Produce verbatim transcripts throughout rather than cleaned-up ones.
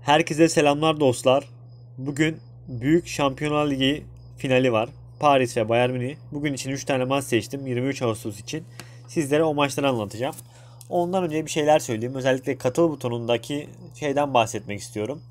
Herkese selamlar dostlar. Bugün Büyük Şampiyonlar Ligi finali var. Paris ve Bayern Münih. Bugün için üç tane maç seçtim. yirmi üç Ağustos için. Sizlere o maçları anlatacağım. Ondan önce bir şeyler söyleyeyim. Özellikle katıl butonundaki şeyden bahsetmek istiyorum.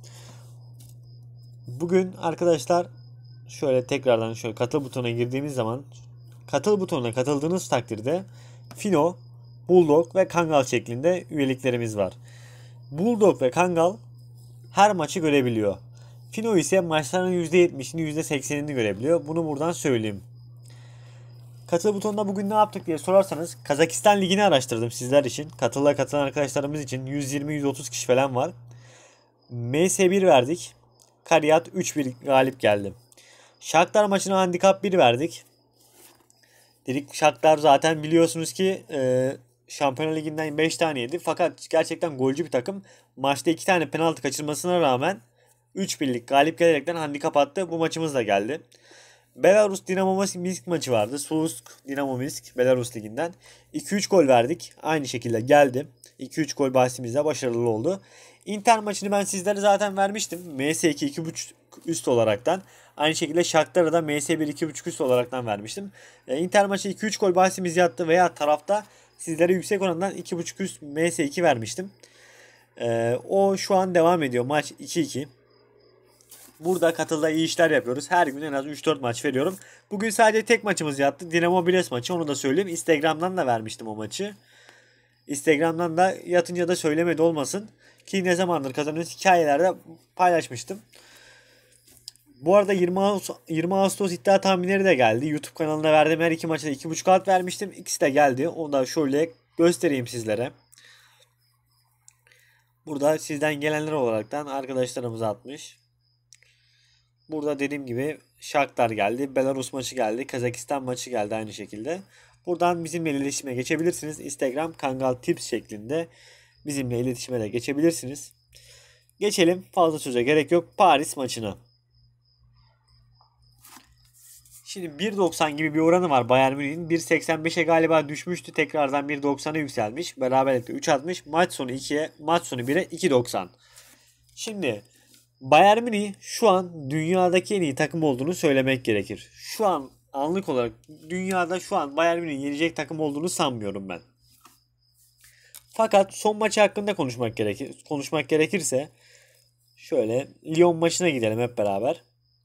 Bugün arkadaşlar şöyle tekrardan şöyle katıl butonuna girdiğimiz zaman katıl butonuna katıldığınız takdirde Fino, Bulldog ve Kangal şeklinde üyeliklerimiz var. Bulldog ve Kangal her maçı görebiliyor. Fino ise maçların yüzde yetmişini yüzde seksenini görebiliyor. Bunu buradan söyleyeyim. Katıl butonunda bugün ne yaptık diye sorarsanız Kazakistan Ligi'ni araştırdım sizler için. Katıla katılan arkadaşlarımız için yüz yirmi yüz otuz kişi falan var. M S bir verdik. Kariyat üç bir galip geldi. Shakhtar maçına handikap bir verdik. Dedik Shakhtar zaten biliyorsunuz ki e, Şampiyonlar Ligi'nden beş tane yedi. Fakat gerçekten golcü bir takım. Maçta iki tane penaltı kaçırmasına rağmen üç birlik galip gelerekten handikap attı. Bu maçımız da geldi. Belarus Dinamo Minsk maçı vardı. Sulsk Dinamo Minsk Belarus Ligi'nden. iki üç gol verdik. Aynı şekilde geldi. iki üç gol bahisimizde başarılı oldu. Inter maçını ben sizlere zaten vermiştim. M S iki iki buçuk üst olaraktan. Aynı şekilde Shakhtar'a da M S bir iki buçuk üst olaraktan vermiştim. E, Inter maçı iki üç gol bahisimiz yattı veya tarafta sizlere yüksek orandan iki buçuk üst M S iki vermiştim. E, o şu an devam ediyor. Maç iki iki. Burada katılda iyi işler yapıyoruz. Her gün en az üç dört maç veriyorum. Bugün sadece tek maçımız yattı. Dinamo Brest maçı. Onu da söyleyeyim. Instagram'dan da vermiştim o maçı. Instagram'dan da yatınca da söylemedi olmasın. Ki ne zamandır kazanıyoruz hikayelerde paylaşmıştım. Bu arada yirmi Ağustos iddia tahminleri de geldi. YouTube kanalına verdiğim her iki maçta iki buçuk alt vermiştim. İkisi de geldi. Onu da şöyle göstereyim sizlere. Burada sizden gelenler olaraktan arkadaşlarımız atmış. Burada dediğim gibi Shakhtar geldi. Belarus maçı geldi. Kazakistan maçı geldi aynı şekilde. Buradan bizimle iletişime geçebilirsiniz. Instagram Kangal Tips şeklinde bizimle iletişime de geçebilirsiniz. Geçelim. Fazla söze gerek yok. Paris maçına. Şimdi bir doksan gibi bir oranı var Bayern Münih'in. bir seksen beşe galiba düşmüştü. Tekrardan bir doksana yükselmiş. Beraberlikte üç altmış. Maç sonu ikiye, maç sonu bire iki doksan. Şimdi Bayern Münih şu an dünyadaki en iyi takım olduğunu söylemek gerekir. Şu an anlık olarak dünyada şu an Bayern Münih'in yenecek takım olduğunu sanmıyorum ben. Fakat son maçı hakkında konuşmak gerekir. Konuşmak gerekirse şöyle Lyon maçına gidelim hep beraber.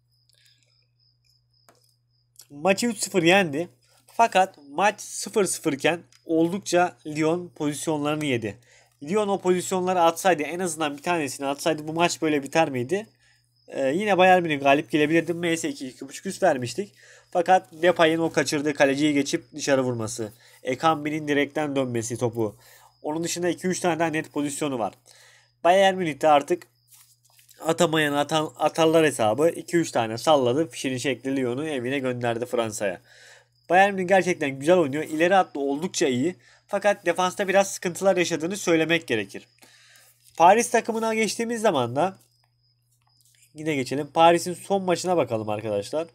Maçı üç sıfır yendi. Fakat maç sıfır sıfır iken oldukça Lyon pozisyonlarını yedi. Lyon o pozisyonları atsaydı, en azından bir tanesini atsaydı bu maç böyle biter miydi? Ee, yine Bayern Münih galip gelebilirdi. M S iki iki buçuk üst vermiştik. Fakat Depay'ın o kaçırdığı kaleciyi geçip dışarı vurması. Ekambi'nin direkten dönmesi topu. Onun dışında iki üç tane daha net pozisyonu var. Bayern Münih'te artık atamayan atan, atarlar hesabı iki üç tane salladı. Fişini çekti, Lyon'u evine gönderdi Fransa'ya. Bayern Münih gerçekten güzel oynuyor. İleri hattı oldukça iyi. Fakat defansta biraz sıkıntılar yaşadığını söylemek gerekir. Paris takımına geçtiğimiz zaman da yine geçelim. Paris'in son maçına bakalım arkadaşlar.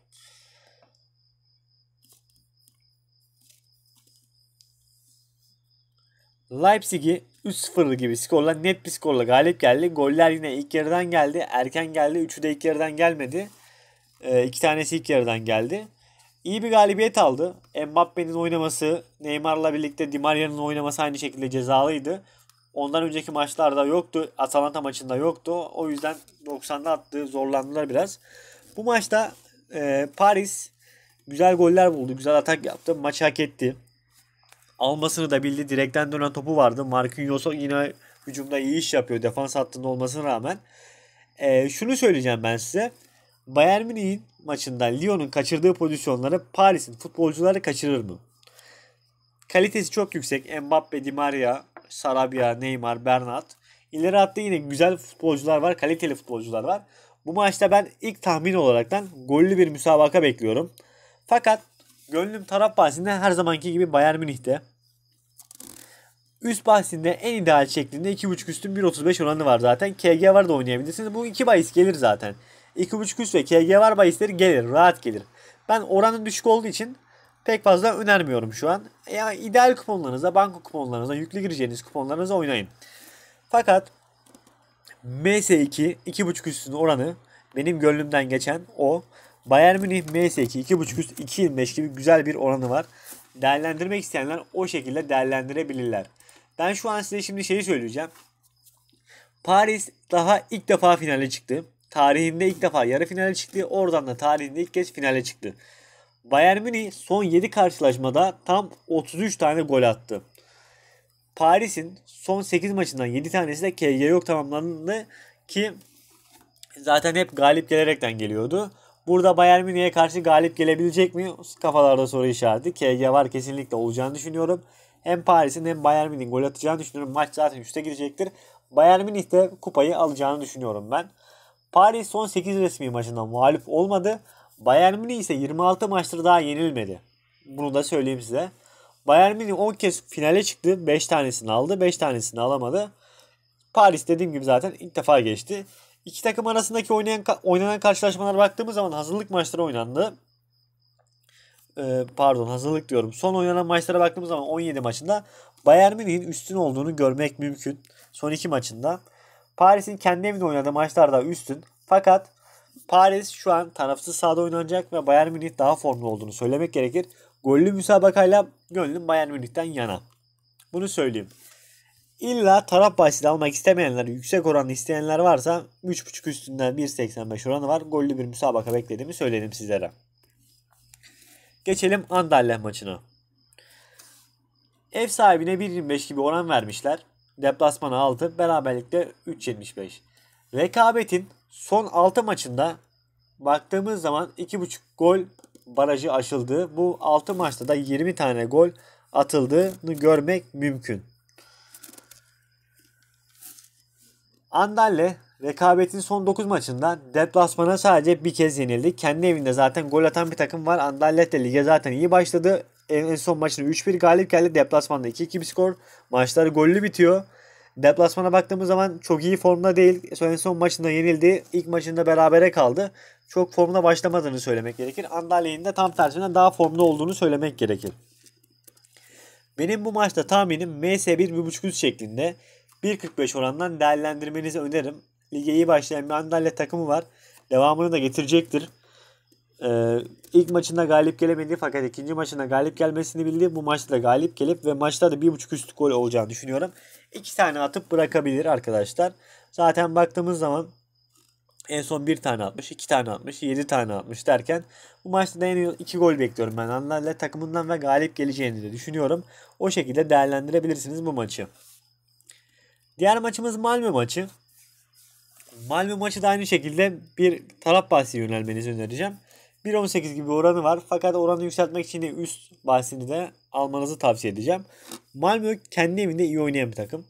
Leipzig'i üç sıfır gibi skorla, net bir skorla galip geldi. Goller yine ilk yarıdan geldi. Erken geldi. Üçü de ilk yarıdan gelmedi. Ee, iki tanesi ilk yarıdan geldi. İyi bir galibiyet aldı. Mbappe'nin oynaması, Neymar'la birlikte Di Maria'nın oynaması aynı şekilde cezalıydı. Ondan önceki maçlarda yoktu. Atalanta maçında yoktu. O yüzden doksanda attı. Zorlandılar biraz. Bu maçta e, Paris güzel goller buldu. Güzel atak yaptı. Maçı hak etti. Almasını da bildi. Direkten dönen topu vardı. Marquinhos yine hücumda iyi iş yapıyor. Defans hattında olmasına rağmen. E, şunu söyleyeceğim ben size. Bayern Münih'in maçında Lyon'un kaçırdığı pozisyonları Paris'in futbolcuları kaçırır mı? Kalitesi çok yüksek. Mbappe, Di Maria, Sarabia, Neymar, Bernat. İleri hatta yine güzel futbolcular var. Kaliteli futbolcular var. Bu maçta ben ilk tahmin olaraktan gollü bir müsabaka bekliyorum. Fakat gönlüm taraf bahsinde her zamanki gibi Bayern Münih'te. Üst bahsinde en ideal şeklinde iki buçuk üstün bir otuz beş oranı var zaten. K G var da oynayabilirsiniz. Bu iki bahis gelir zaten. iki buçuk üst ve K G var bahisleri gelir. Rahat gelir. Ben oranın düşük olduğu için pek fazla önermiyorum şu an. Ya ideal kuponlarınızda, banko kuponlarınızda, yüklü gireceğiniz kuponlarınızda oynayın. Fakat M S iki iki buçuk üstün oranı benim gönlümden geçen o. Bayern Münih M S iki iki buçuk üst iki yirmi beş gibi güzel bir oranı var. Değerlendirmek isteyenler o şekilde değerlendirebilirler. Ben şu an size şimdi şeyi söyleyeceğim. Paris daha ilk defa finale çıktı. Tarihinde ilk defa yarı finale çıktı. Oradan da tarihinde ilk kez finale çıktı. Bayern Münih son yedi karşılaşmada tam otuz üç tane gol attı. Paris'in son sekiz maçından yedi tanesi de K G yok tamamlandı ki zaten hep galip gelerekten geliyordu. Burada Bayern Münih'e karşı galip gelebilecek mi? Kafalarda soru işareti. K G var, kesinlikle olacağını düşünüyorum. Hem Paris'in hem Bayern Münih'in gol atacağını düşünüyorum. Maç zaten üste gidecektir. Bayern Münih de kupayı alacağını düşünüyorum ben. Paris son sekiz resmi maçından mağlup olmadı. Bayern Münih ise yirmi altı maçtır daha yenilmedi. Bunu da söyleyeyim size. Bayern Münih on kez finale çıktı. beş tanesini aldı. beş tanesini alamadı. Paris dediğim gibi zaten ilk defa geçti. İki takım arasındaki oynayan, oynanan karşılaşmalara baktığımız zaman hazırlık maçları oynandı. Ee, pardon hazırlık diyorum. Son oynanan maçlara baktığımız zaman on yedi maçında Bayern Münih'in üstün olduğunu görmek mümkün. Son iki maçında. Paris'in kendi evinde oynadığı maçlarda üstün. Fakat Paris şu an tarafsız sahada oynanacak ve Bayern Münih daha formlu olduğunu söylemek gerekir. Gollü müsabakayla gönlüm Bayern Münih'ten yana. Bunu söyleyeyim. İlla taraf bahsini almak istemeyenler, yüksek oranlı isteyenler varsa üç buçuk üstünden bir seksen beş oranı var. Gollü bir müsabaka beklediğimi söyledim sizlere. Geçelim Anderlecht maçına. Ev sahibine bir yirmi beş gibi oran vermişler. Deplasmana altı, beraberlikte üç yetmiş beş. Rekabetin son altı maçında baktığımız zaman iki buçuk gol barajı aşıldı. Bu altı maçta da yirmi tane gol atıldığını görmek mümkün. Anderlecht rekabetin son dokuz maçında deplasmana sadece bir kez yenildi. Kendi evinde zaten gol atan bir takım var. Anderlecht de lige zaten iyi başladı. En son maçını üç bir galip geldi. Deplasmanda iki iki bir skor. Maçları gollü bitiyor. Deplasmana baktığımız zaman çok iyi formda değil. En son maçında yenildi. İlk maçında berabere kaldı. Çok formda başlamadığını söylemek gerekir. Anderlecht'in de tam tersine daha formda olduğunu söylemek gerekir. Benim bu maçta tahminim M S bir bir buçuk üst şeklinde. bir kırk beş orandan değerlendirmenizi öneririm. Lige iyi başlayan bir Anderlecht takımı var. Devamını da getirecektir. Ee, ilk maçında galip gelemedi fakat ikinci maçında galip gelmesini bildi. Bu maçta da galip gelip ve maçta da bir buçuk üst gol olacağını düşünüyorum. iki tane atıp bırakabilir arkadaşlar. Zaten baktığımız zaman en son bir tane atmış, iki tane atmış, yedi tane atmış derken bu maçta da en iki gol bekliyorum ben Anderlecht takımından ve galip geleceğini de düşünüyorum. O şekilde değerlendirebilirsiniz bu maçı. Diğer maçımız Malmö maçı. Malmö maçı da aynı şekilde bir taraf bahsi yönelmenizi önereceğim. bir on sekiz gibi oranı var. Fakat oranı yükseltmek için de üst bahsini de almanızı tavsiye edeceğim. Malmö kendi evinde iyi oynayan bir takım.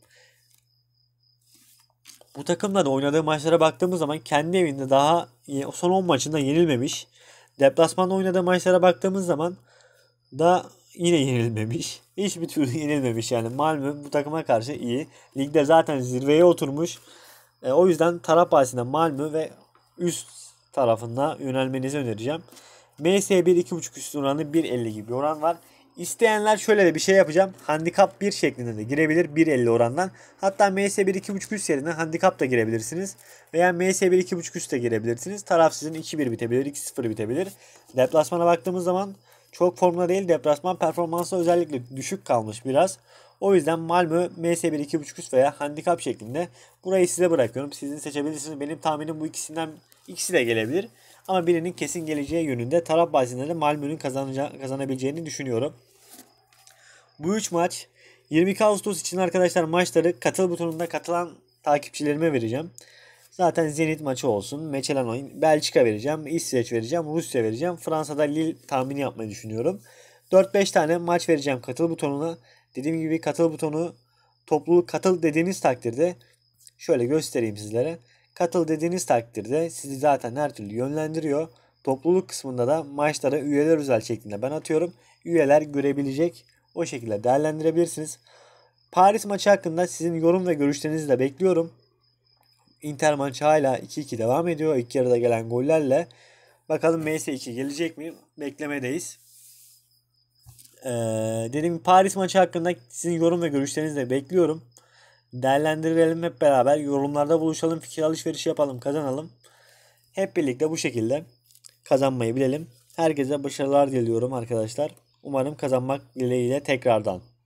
Bu takımla da oynadığı maçlara baktığımız zaman kendi evinde daha son on maçında yenilmemiş. Deplasmanda oynadığı maçlara baktığımız zaman da yine yenilmemiş. Hiçbir türlü yenilmemiş yani. Malmö bu takıma karşı iyi. Ligde zaten zirveye oturmuş. E, o yüzden taraf bahsinde Malmö ve üst tarafına yönelmenizi önereceğim. M S bir iki buçuk üst oranı bir elli gibi bir oran var. İsteyenler şöyle de bir şey yapacağım. Handikap bir şeklinde de girebilir bir elli orandan. Hatta M S bir iki buçuk üst yerine handikap da girebilirsiniz. Veya M S bir iki buçuk üst de girebilirsiniz. Taraf sizin iki bir bitebilir, iki sıfır bitebilir. Deplasmana baktığımız zaman çok formda değil. Deplasman performansı özellikle düşük kalmış biraz. O yüzden Malmö M S bir iki buçuk üst veya handikap şeklinde burayı size bırakıyorum. Sizin seçebilirsiniz. Benim tahminim bu ikisinden ikisi de gelebilir. Ama birinin kesin geleceği yönünde taraf bazında da Malmö'nün kazanabileceğini düşünüyorum. Bu üç maç yirmi iki Ağustos için arkadaşlar maçları katıl butonunda katılan takipçilerime vereceğim. Zaten Zenit maçı olsun. Mechelen oyun. Belçika vereceğim. İsveç vereceğim. Rusya vereceğim. Fransa'da Lille tahmini yapmayı düşünüyorum. dört beş tane maç vereceğim katıl butonuna. Dediğim gibi katıl butonu topluluk katıl dediğiniz takdirde şöyle göstereyim sizlere. Katıl dediğiniz takdirde sizi zaten her türlü yönlendiriyor. Topluluk kısmında da maçları üyeler özel şeklinde ben atıyorum. Üyeler görebilecek. O şekilde değerlendirebilirsiniz. Paris maçı hakkında sizin yorum ve görüşlerinizi de bekliyorum. Inter maçı hala iki iki devam ediyor. İlk yarıda gelen gollerle. Bakalım M S iki gelecek mi? Beklemedeyiz. Ee, dediğim gibi Paris maçı hakkında sizin yorum ve görüşlerinizi de bekliyorum. Değerlendirelim hep beraber. Yorumlarda buluşalım. Fikir alışverişi yapalım. Kazanalım. Hep birlikte bu şekilde kazanmayı bilelim. Herkese başarılar diliyorum arkadaşlar. Umarım kazanmak dileğiyle tekrardan.